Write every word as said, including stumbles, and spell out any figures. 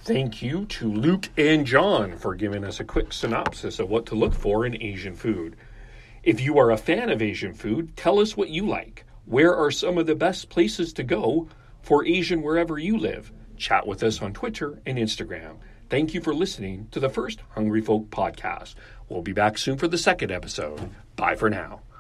Thank you to Luke and John for giving us a quick synopsis of what to look for in Asian food. If you are a fan of Asian food, tell us what you like. Where are some of the best places to go for Asian wherever you live? Chat with us on Twitter and Instagram. Thank you for listening to the first Hungry Folk podcast. We'll be back soon for the second episode. Bye for now.